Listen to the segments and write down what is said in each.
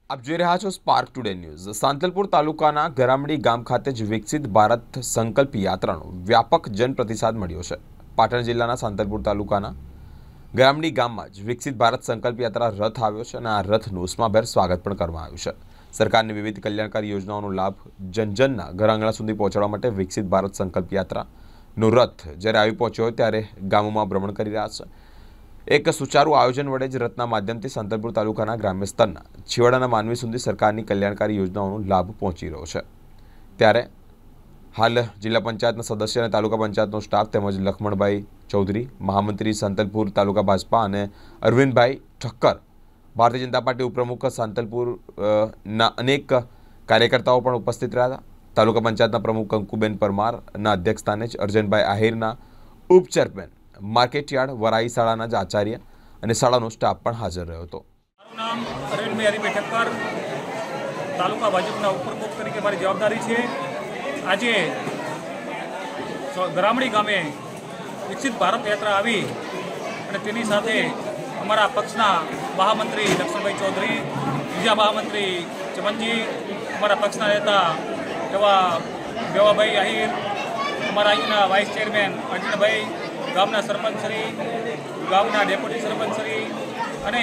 આપ જોઈ રહ્યા છો સ્પાર્ક ટુડે ન્યૂઝ। સાંતલપુર તાલુકાના ગરામડી ગામ ખાતે જ વિકસિત ભારત સંકલ્પ યાત્રાનો વ્યાપક જનપ્રતિસાદ મળ્યો છે। પાટણ જિલ્લાના સાંતલપુર તાલુકાના ગરામડી ગામમાં જ વિકસિત ભારત સંકલ્પ યાત્રા રથ આવ્યો છે અને આ રથનું ઉષ્માભેર સ્વાગત પણ કરવામાં આવ્યું છે। સરકારની વિવિધ કલ્યાણકારી યોજનાઓનો લાભ જનજનના ઘર આંગણા સુધી પહોંચાડવા માટે વિકસિત ભારત સંકલ્પ યાત્રાનો રથ જ્યારે આવી પહોંચ્યો ત્યારે ગામોમાં ભ્રમણ કરી રહ્યા છે। एक सुचारू आयोजन वडे ज रथना माध्यमथी सांतलपुर तालुकाना ग्राम्य स्तरना छेवाडाना मानवी सुधी सरकारनी कल्याणकारी योजनाओनो लाभ पहोंची रह्यो छे। त्यारे हाल जिल्ला पंचायतना सदस्य अने तालुका पंचायतनो स्टाफ तेमज लखमणभाई चौधरी, महामंत्री सांतलपुर तालुका भाजपा अने अरविंदभाई ठक्कर, भारतीय जनता पार्टी उपप्रमुख सांतलपुर ना अनेक कार्यकर्ताओ पण उपस्थित रह्या हता। तालुका पंचायतना प्रमुख कंकुबेन परमार ना अध्यक्षस्थाने ज अर्जनभाई आहिरना उपचेरमेन, मार्केटयार्ड वराई शाळाना ज आचार्य અને શાળાનો સ્ટાફ પણ હાજર રહ્યો હતો। મારું નામ અરવિંદભાઈ હરિભાઈ ઠક્કર, તાલુકા ભાજપના ઉપપ્રમુખ તરીકે મારી જવાબદારી છે। આજે ગરામડી ગામે વિકસિત ભારત યાત્રા આવી અને તેની સાથે અમારા પક્ષના મહામંત્રી લક્ષ્મણભાઈ ચૌધરી, બીજા મહામંત્રી ચમનજી, અમારા પક્ષના નેતા એવા બેવાભાઈ આહિર, અમારા અહીંના વાઇસ ચેરમેન અર્જુનભાઈ, ગામના સરપંચશ્રી, ગામના ડેપ્યુટી સરપંચશ્રી અને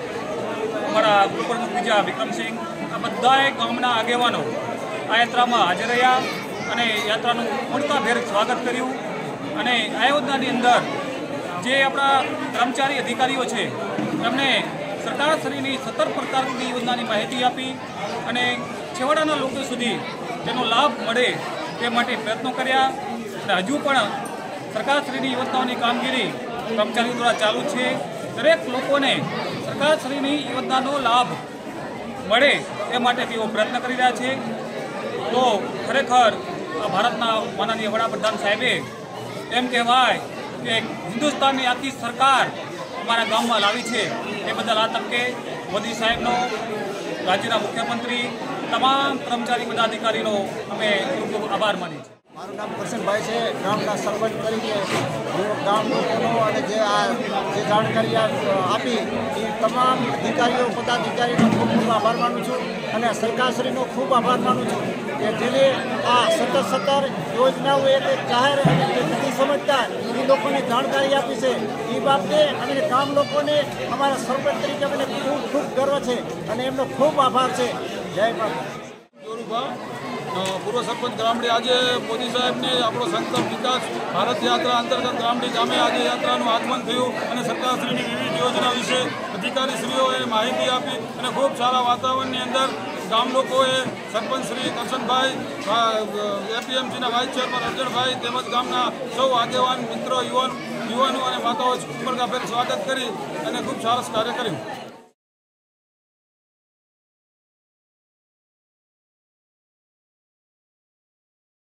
અમારા ઉપપ્રમુખ બીજા વિક્રમસિંહ, આ બધાએ ગામના આગેવાનો આ યાત્રામાં હાજર રહ્યા અને યાત્રાનું ઉમળકાભેર સ્વાગત કર્યું। અને આ યોજનાની અંદર જે આપણા કર્મચારી અધિકારીઓ છે એમને સરકારશ્રીની 17 પ્રકારની યોજનાની માહિતી આપી અને છેવાડાના લોકો સુધી તેનો લાભ મળે તે માટે પ્રયત્નો કર્યા। અને હજુ પણ સરકારશ્રીની યોજનાઓની કામગીરી કર્મચારીઓ દ્વારા ચાલુ છે। દરેક લોકોને સરકારશ્રીની યોજનાનો લાભ મળે એ માટે તેઓ પ્રયત્ન કરી રહ્યા છે। તો ખરેખર આ ભારતના માનનીય વડાપ્રધાન સાહેબે એમ કહેવાય કે હિન્દુસ્તાનની આખી સરકાર અમારા ગામમાં લાવી છે। એ બદલ આ તકે મોદી સાહેબનો, રાજ્યના મુખ્યમંત્રી, તમામ કર્મચારી પદાધિકારીનો અમે ખૂબ ખૂબ આભાર માનીએ છીએ। મારું નામ કરશનભાઈ છે। ગામના સરપંચ તરીકે હું ગામ લોકોનો અને જે જાણકારી આપી એ તમામ અધિકારીઓ પદાધિકારીનો ખૂબ ખૂબ આભાર માનું છું અને સરકારશ્રીનો ખૂબ આભાર માનું છું કે જેને આ 17 યોજનાઓ એક જાહેર અને નથી સમજતા એ લોકોને જાણકારી આપી છે। એ બાબતે અમે ગામ લોકોને અમારા સરપંચ તરીકે અમને ખૂબ ખૂબ ગર્વ છે અને એમનો ખૂબ આભાર છે। જય માતા। પૂર્વ સરપંચ ગ્રામડી આજે મોદી સાહેબને આપણો સંકલ્પ વિકાસ ભારત યાત્રા અંતર્ગત ગ્રામડી ગામે આજે યાત્રાનું આગમન થયું અને સરકારશ્રીની વિવિધ યોજના વિશે અધિકારીશ્રીઓએ માહિતી આપી અને ખૂબ સારા વાતાવરણની અંદર ગામ લોકોએ સરપંચશ્રી કરશનભાઈ, એપીએમસીના વાઇસ ચેરમેન અર્જનભાઈ તેમજ ગામના સૌ આગેવાન મિત્રો, યુવાનો અને માતાઓ ઉમળકાભેર સ્વાગત કરી અને ખૂબ સરસ કાર્ય કર્યું।